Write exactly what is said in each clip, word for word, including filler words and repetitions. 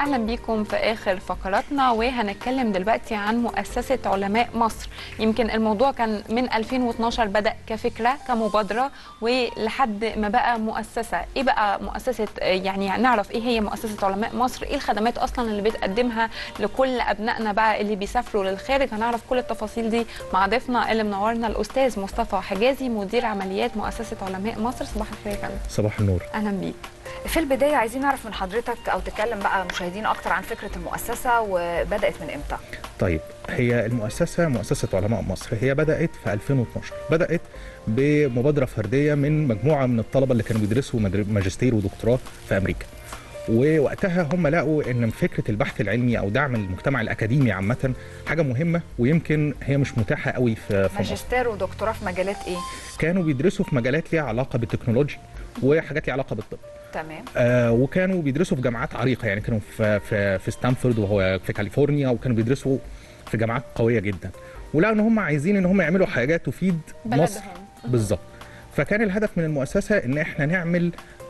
اهلا بيكم في اخر فقراتنا، وهنتكلم دلوقتي عن مؤسسه علماء مصر. يمكن الموضوع كان من ألفين واثناشر بدا كفكره كمبادره ولحد ما بقى مؤسسه. ايه بقى مؤسسه؟ يعني نعرف ايه هي مؤسسه علماء مصر، ايه الخدمات اصلا اللي بتقدمها لكل ابنائنا بقى اللي بيسافروا للخارج. هنعرف كل التفاصيل دي مع ضيفنا اللي منورنا الاستاذ مصطفى حجازي، مدير عمليات مؤسسه علماء مصر. صباح الخير يا فندم. صباح النور. اهلا بيك. في البداية عايزين نعرف من حضرتك أو تكلم بقى مشاهدين أكتر عن فكرة المؤسسة وبدأت من إمتى؟ طيب، هي المؤسسة مؤسسة علماء مصر هي بدأت في ألفين واثناشر، بدأت بمبادرة فردية من مجموعة من الطلبة اللي كانوا بيدرسوا ماجستير ودكتوراه في أمريكا. ووقتها هم لقوا ان فكره البحث العلمي او دعم المجتمع الاكاديمي عامه حاجه مهمه، ويمكن هي مش متاحه قوي في مصر. ماجستير ودكتوراه في مجالات ايه؟ كانوا بيدرسوا في مجالات ليها علاقه بالتكنولوجيا وحاجات ليها علاقه بالطب. تمام. آه وكانوا بيدرسوا في جامعات عريقه، يعني كانوا في في, في ستانفورد وهو في كاليفورنيا، وكانوا بيدرسوا في جامعات قويه جدا، ولقوا ان هم عايزين ان هم يعملوا حاجات تفيد مصر بالظبط. فكان الهدف من المؤسسه ان احنا نعمل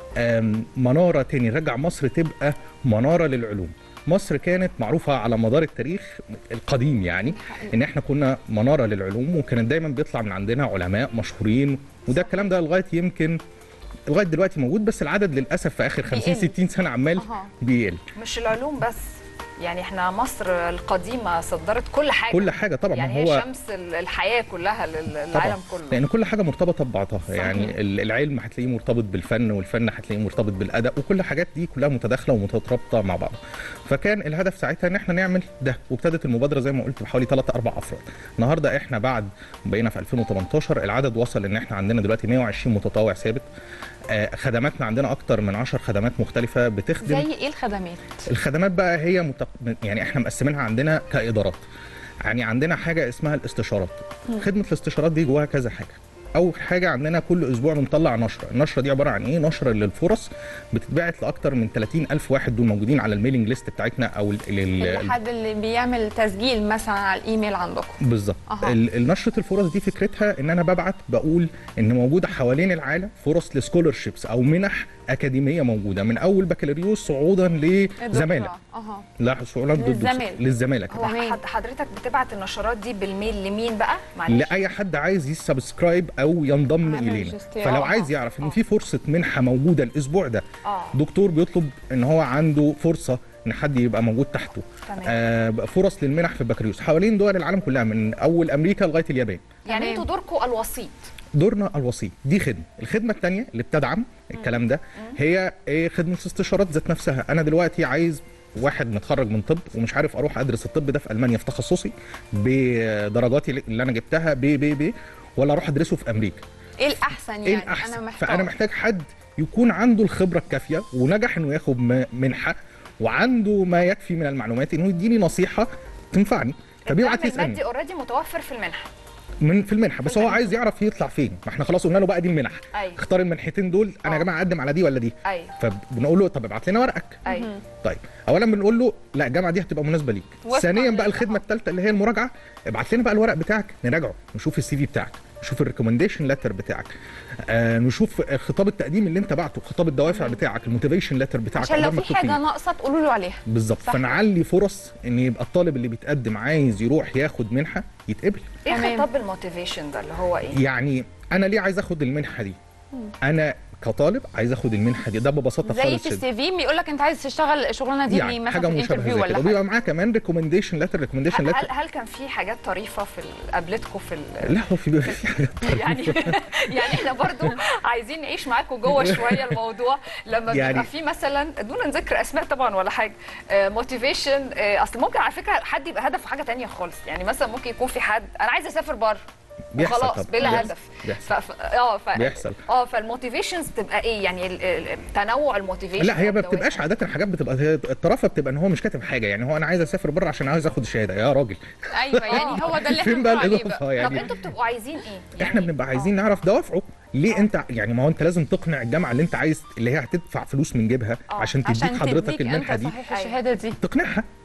منارة تاني، نرجع مصر تبقى منارة للعلوم. مصر كانت معروفة على مدار التاريخ القديم يعني ان احنا كنا منارة للعلوم، وكانت دايما بيطلع من عندنا علماء مشهورين، وده الكلام ده لغاية يمكن لغاية دلوقتي موجود، بس العدد للأسف في آخر خمسين ستين سنة عمال بيقل. مش العلوم بس، يعني احنا مصر القديمه صدرت كل حاجه كل حاجه طبعا، يعني هو هي شمس الحياه كلها للعالم كله، لان كل حاجه مرتبطه ببعضها. يعني العلم هتلاقيه مرتبط بالفن، والفن هتلاقيه مرتبط بالادب، وكل الحاجات دي كلها متداخله ومترابطه مع بعض. فكان الهدف ساعتها ان احنا نعمل ده، وابتدت المبادره زي ما قلت بحوالي ثلاثة أربعة افراد. النهارده احنا بعد بقينا في ألفين وثمانية عشر العدد وصل ان احنا عندنا دلوقتي مئة وعشرين متطوع ثابت. آه خدماتنا عندنا اكتر من عشر خدمات مختلفه بتخدم. زي ايه الخدمات؟ الخدمات بقى هي متق... يعني احنا مقسمينها عندنا كادارات. يعني عندنا حاجه اسمها الاستشارات. م. خدمه الاستشارات دي جواها كذا حاجه. اول حاجه عندنا كل اسبوع بنطلع نشره، النشره دي عباره عن ايه؟ نشره للفرص بتتبعت لاكتر من ثلاثين ألف واحد، دول موجودين على الميلينج ليست بتاعتنا او الحد اللي بيعمل تسجيل مثلا على الايميل عندكم. بالظبط. النشره الفرص دي فكرتها ان انا ببعت بقول ان موجوده حوالين العالم فرص لسكولرشيبس او منح اكاديميه موجوده من اول بكالوريوس صعودا لزماله. اها لا صعودا للزماله للزماله. هو حضرتك بتبعت النشرات دي بالميل لمين بقى؟ معلش. لاي حد عايز يسبسكرايب او ينضم الينا. فلو عايز يعرف ان في فرصه منحه موجوده الاسبوع ده، أوه. دكتور بيطلب ان هو عنده فرصه ان حد يبقى موجود تحته. آه فرص للمنح في البكالوريوس حوالين دول العالم كلها من اول امريكا لغايه اليابان. يعني انتوا دوركم الوسيط. دورنا الوسيط، دي خدمه. الخدمه الثانيه اللي بتدعم الكلام ده هي ايه؟ خدمه الاستشارات ذات نفسها. انا دلوقتي عايز واحد متخرج من طب ومش عارف اروح ادرس الطب ده في المانيا في تخصصي بدرجاتي اللي انا جبتها ب ب ب ولا اروح ادرسه في امريكا. ايه الاحسن يعني؟ إيه الأحسن؟ انا محتاج فانا محتاج حد يكون عنده الخبره الكافيه ونجح انه ياخد منحه وعنده ما يكفي من المعلومات انه يديني نصيحه تنفعني. فبيبعت يسالني. المادي اوريدي متوفر في المنحه. من في المنحه، بس هو عايز يعرف يطلع فين. ما احنا خلاص قلنا له بقى دي المنح. أيوة. اختار المنحتين دول. انا يا جماعه اقدم على دي ولا دي؟ أيوة. فبنقول له طب ابعت لنا ورقك. أيوة. طيب اولا بنقول له لا الجامعه دي هتبقى مناسبه ليك. ثانيا بقى الخدمه الثالثه اللي هي المراجعه، ابعت لنا بقى الورق بتاعك نراجعه، نشوف السي في بتاعك، نشوف الريكومنديشن ليتر بتاعك، آه نشوف خطاب التقديم اللي انت بعته، خطاب الدوافع بتاعك، الموتيفيشن ليتر بتاعك، عشان لو في حاجه ناقصه تقولوا له عليها. بالظبط. فنعلي فرص ان يبقى الطالب اللي بيتقدم عايز يروح ياخد منحه يتقبل. ايه خطاب الموتيفيشن ده اللي هو ايه؟ يعني انا ليه عايز اخد المنحه دي؟ انا كطالب عايز اخد المنحه دي، ده ببساطه خالص. زي في السي في بيقول لك انت عايز تشتغل الشغلانه دي يعني مثلا في الانترفيو ولا حاجه، وبيبقى معاه كمان ريكومنديشن ليتر. ريكومنديشن ليتر هل, هل كان في حاجات طريفه في قابلتكم في لا هو في في حاجات يعني يعني احنا برضو عايزين نعيش معاكم جوه شويه الموضوع لما يعني بيبقى في مثلا دون ذكر اسماء طبعا ولا حاجه موتيفيشن. اصل ممكن على فكره حد يبقى هدفه حاجه ثانيه خالص، يعني مثلا ممكن يكون في حد انا عايز اسافر بره خلاص بلا هدف. بيحصل. ف... اه ف... بيحصل اه فالموتيفيشنز بتبقى ايه يعني؟ تنوع الموتيفيشن. لا هي ما بتبقاش عاده حاجات، بتبقى الطرافه بتبقى ان هو مش كاتب حاجه. يعني هو انا عايز اسافر بره عشان عايز اخد الشهاده يا راجل. ايوه يعني هو ده اللي احنا بنقول عليه بقى. يعني طب انتوا بتبقوا عايزين ايه؟ يعني احنا بنبقى عايزين نعرف دوافعه ليه. أوه. انت يعني ما هو انت لازم تقنع الجامعه اللي انت عايز اللي هي هتدفع فلوس من جيبها عشان تديك حضرتك المنحه دي، صحيح الشهاده دي تقنعها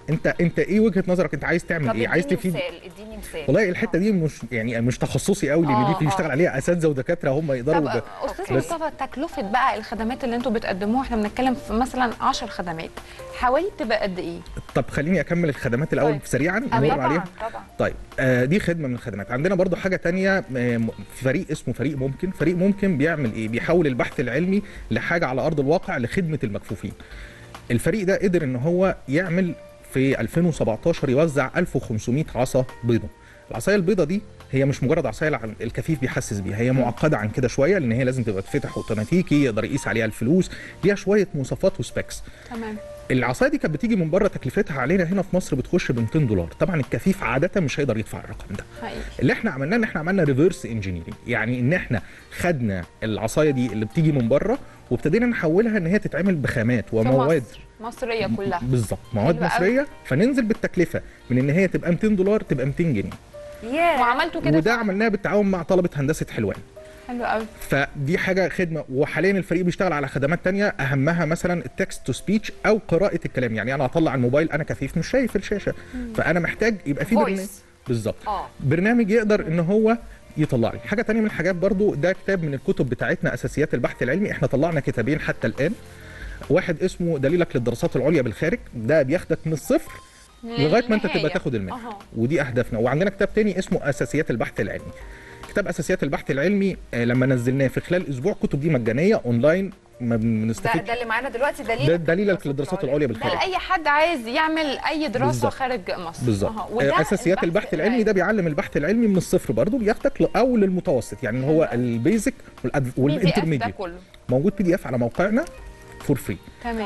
انت انت ايه وجهه نظرك؟ انت عايز تعمل ايه؟ عايز تفيد؟ مثال اديني مثال. والله الحته دي مش يعني مش تخصصي قوي، لان دي في بيشتغل عليها اساتذه ودكاتره هم يقدروا. طب استاذ مصطفى، تكلفه بقى الخدمات اللي انتوا بتقدموها، احنا بنتكلم في مثلا عشر خدمات، حوالي تبقى قد ايه؟ طب خليني اكمل الخدمات الاول طيب. سريعا نمر عليها. طبعا. طيب آه دي خدمه من الخدمات. عندنا برضو حاجه تانية، آه فريق اسمه فريق ممكن. فريق ممكن بيعمل ايه؟ بيحول البحث العلمي لحاجه على ارض الواقع لخدمه المكفوفين. الفريق ده قدر ان هو يعمل في ألفين وسبعتاشر يوزع ألف وخمسمائة عصا بيضاء. العصايه البيضاء دي هي مش مجرد عصايه الكفيف بيحسس بيها، هي معقده عن كده شويه، لان هي لازم تبقى تفتح اوتوماتيكي، يقدر يقيس عليها الفلوس، ليها شويه مواصفات وسبيكس. تمام. العصايه دي كانت بتيجي من بره، تكلفتها علينا هنا في مصر بتخش ب مئتين دولار. طبعا الكفيف عاده مش هيقدر يدفع الرقم ده. حقيقي. اللي احنا عملناه ان احنا عملنا ريفرس انجينيرنج، يعني ان احنا خدنا العصايه دي اللي بتيجي من بره وابتدينا نحولها ان هي تتعمل بخامات ومواد مصر. مصريه كلها. بالظبط، مواد مصريه، فننزل بالتكلفه من ان هي تبقى مئتين دولار تبقى مئتين جنيه. yeah. وعملتوا كده، وده عملناه بالتعاون مع طلبه هندسه حلوان. حلو قوي. فدي حاجه خدمه. وحاليا الفريق بيشتغل على خدمات تانية، اهمها مثلا التكست تو سبيتش او قراءه الكلام. يعني انا اطلع الموبايل، انا كفيف مش شايف الشاشه، مم. فانا محتاج يبقى في برنامج بالظبط آه. برنامج يقدر ان هو يطلع لي حاجه تانية من الحاجات. برضو ده كتاب من الكتب بتاعتنا، اساسيات البحث العلمي. احنا طلعنا كتابين حتى الان، واحد اسمه دليلك للدراسات العليا بالخارج، ده بياخدك من الصفر لغايه ما انت تبقى تاخد المنحه، أه. ودي اهدافنا. وعندنا كتاب تاني اسمه اساسيات البحث العلمي. كتاب اساسيات البحث العلمي لما نزلناه في خلال اسبوع، كتب دي مجانيه اونلاين، ما بنستفيد. ده, ده اللي معانا دلوقتي دليل ده دليلك للدراسات العليا بالخارج. ده اي حد عايز يعمل اي دراسه بالزبط. خارج مصر. بالظبط. اساسيات البحث العلمي, العلمي ده بيعلم البحث العلمي من الصفر، برضه بياخدك لاول المتوسط، يعني هو البيزك والانترميديت. موجود بي دي اف على موقعنا فور فري. تمام.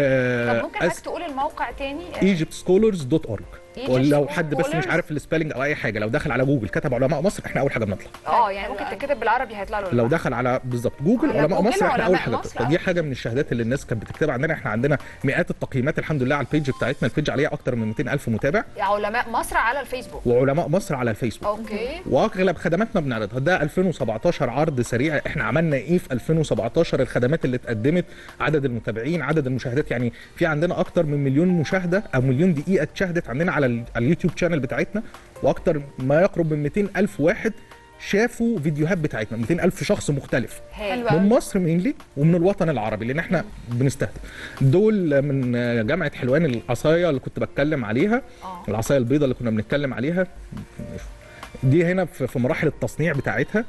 آه طب ممكن حضرتك أس... تقول الموقع تاني؟ ايجيبت سكولرز دوت اورج. ولو حد بس مش عارف السبيلنج او اي حاجه، لو دخل على جوجل كتب علماء مصر، احنا اول حاجه بنطلع. اه يعني ممكن تكتب بالعربي هيطلع له. لو دخل على بالظبط جوجل علماء مصر، احنا اول حاجه بنطلع. دي حاجه من الشهادات اللي الناس كانت بتكتبها عندنا. احنا عندنا مئات التقييمات الحمد لله على البيج بتاعتنا. البيج عليها اكتر من مئتين ألف متابع. علماء مصر على الفيسبوك. وعلماء مصر على الفيسبوك. اوكي. واغلب خدماتنا بنعرضها. ده ألفين وسبعتاشر عرض سريع، احنا عملنا ايه في ألفين وسبعتاشر، الخدمات اللي اتقدمت، عدد المتابعين، عدد المشاهدات. يعني في عندنا اكتر من مليون مشاهده او مليون دقيقه اتشاهدت عندنا على اليوتيوب شانل بتاعتنا، واكتر ما يقرب من مئتين ألف واحد شافوا فيديوهات بتاعتنا. مئتين ألف شخص مختلف من مصر مينلي ومن الوطن العربي، لان احنا بنستهدف دول. من جامعه حلوان العصايه اللي كنت بتكلم عليها، العصايه البيضاء اللي كنا بنتكلم عليها، دي هنا في مراحل التصنيع بتاعتها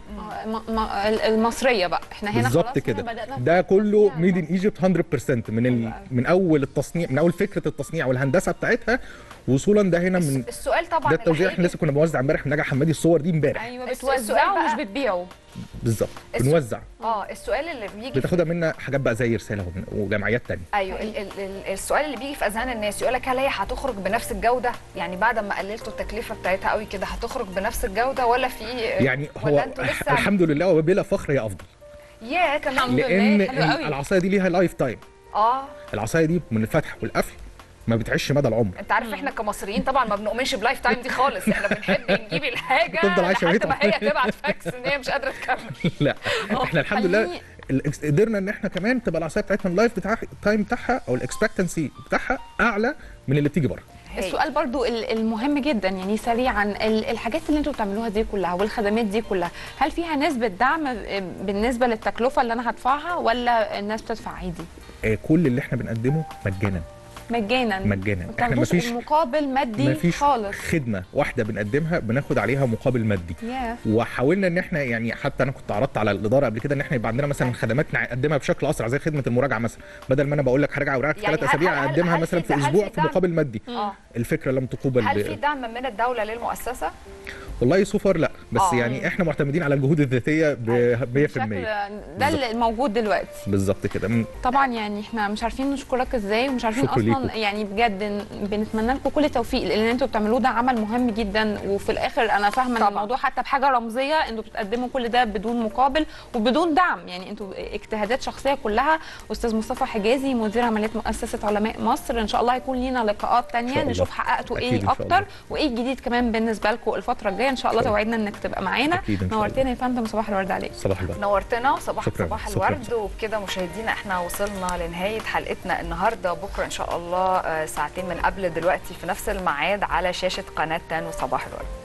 المصريه بقى. احنا هنا بالظبط كده. ده كله ميد ان ايجيبت مية بالمية من ال... من اول التصنيع، من اول فكره التصنيع والهندسه بتاعتها وصولا. ده هنا من السؤال طبعا ده التوزيع. احنا لسه كنا بنوزع امبارح من نجا حمادي الصور دي امبارح. ايوه بتوزعوا مش بتبيعوا. بالظبط بنوزع. اه السؤال اللي بيجي بتاخدها منا حاجات بقى زي رساله وجمعيات ثانيه. ايوه ال ال ال السؤال اللي بيجي في اذهان الناس يقول لك هل هي هتخرج بنفس الجوده؟ يعني بعد ما قللتوا التكلفه بتاعتها قوي كده هتخرج بنفس الجوده ولا في يعني هو الحمد لله وبلا فخر هي افضل. يا كمان لان العصايه دي ليها لايف تايم. اه العصايه دي من الفتح والقفل ما بتعيش مدى العمر. انت عارف احنا كمصريين طبعا ما بنؤمنش بلايف تايم دي خالص. احنا بنحب نجيب الحاجه لحد ما هي تبعت فاكس ان هي مش قادره تكمل. لا احنا الحمد لله قدرنا ان احنا كمان تبقى العصايه بتاعتنا اللايف بتاع تايم بتاعها او الاكسبكتنسي بتاعها اعلى من اللي بتيجي بره. السؤال برضو المهم جدا يعني سريعا، الحاجات اللي انتوا بتعملوها دي كلها والخدمات دي كلها، هل فيها نسبه دعم بالنسبه للتكلفه اللي انا هدفعها ولا الناس بتدفع عادي؟ كل اللي احنا بنقدمه مجانا. مجانا مجانا. احنا مفيش مقابل مادي مفيش خالص. خدمه واحده بنقدمها بناخد عليها مقابل مادي. yeah. وحاولنا ان احنا يعني حتى انا كنت عرضت على الاداره قبل كده ان احنا يبقى عندنا مثلا خدمات نقدمها بشكل اسرع زي خدمه المراجعه مثلا، بدل ما انا بقول لك هرجع اوراقك في ثلاث اسابيع اقدمها مثلا في اسبوع في مقابل مادي. آه. الفكره لم تقوبل. هل في دعم من الدوله للمؤسسه؟ والله سوفر لا، بس آه. يعني احنا معتمدين على الجهود الذاتيه ب مية بالمية. ده اللي موجود دلوقتي بالظبط كده. طبعا يعني احنا مش عارفين نشكرك ازاي ومش عارفين اصلا ليكو. يعني بجد بنتمنى لكم كل التوفيق، لان انتوا بتعملوه ده عمل مهم جدا، وفي الاخر انا فاهمه ان الموضوع حتى بحاجه رمزيه انتوا بتقدموا كل ده بدون مقابل وبدون دعم، يعني انتوا اجتهادات شخصيه كلها. استاذ مصطفى حجازي مدير عمليات مؤسسه علماء مصر، ان شاء الله هيكون لينا لقاءات ثانيه نشوف حققتوا ايه اكتر وايه الجديد كمان بالنسبه لكم الفتره الجايه. ان شاء الله توعدنا انك تبقى معانا. نورتنا يا فندم، صباح الورد عليك. صباح الورد. نورتنا صباح شكرا. صباح شكرا. الورد. وبكده مشاهدينا احنا وصلنا لنهايه حلقتنا النهارده. بكره ان شاء الله ساعتين من قبل دلوقتي في نفس الميعاد على شاشه قناه تان وصباح الورد.